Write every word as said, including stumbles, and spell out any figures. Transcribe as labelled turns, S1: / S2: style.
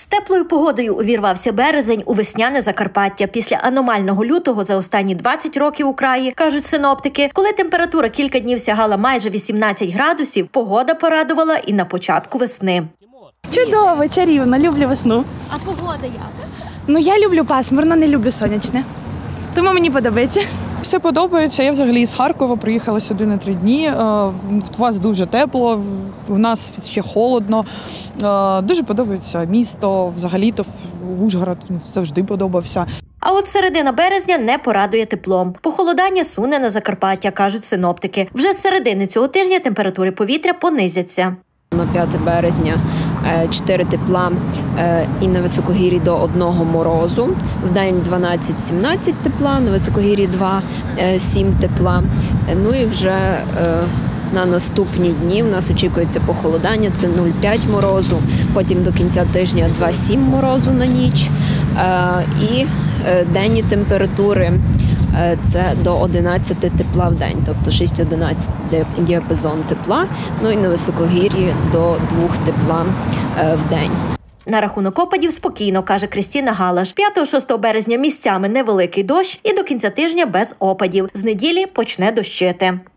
S1: З теплою погодою увірвався березень у весняне Закарпаття. Після аномального лютого за останні двадцять років у краї, кажуть синоптики, коли температура кілька днів сягала майже вісімнадцять градусів, погода порадувала і на початку весни.
S2: Чудово, чарівно, люблю весну.
S1: А погода як?
S2: Ну, я люблю пасмурно, не люблю сонячне. Тому мені подобається.
S3: Все подобається. Я взагалі з Харкова приїхала сюди на три дні. У вас дуже тепло, в нас ще холодно. Дуже подобається місто, взагалі-то Ужгород завжди подобався.
S1: А от середина березня не порадує теплом. Похолодання суне на Закарпаття, кажуть синоптики. Вже з середини цього тижня температури повітря понизяться.
S4: На п'яте березня чотири тепла і на високогір'ї до одного морозу. Вдень дванадцять-сімнадцять тепла, на високогір'ї два-сім тепла. Ну і вже на наступні дні в нас очікується похолодання, це нуль цілих п'ять морозу, потім до кінця тижня два-сім морозу на ніч. І денні температури це до одинадцяти тепла в день, тобто шість-одинадцять діапазон тепла, ну і на високогір'ї до двох тепла в день.
S1: На рахунок опадів спокійно, каже Крістіна Галаш. п'ятого-шостого березня місцями невеликий дощ і до кінця тижня без опадів. З неділі почне дощити.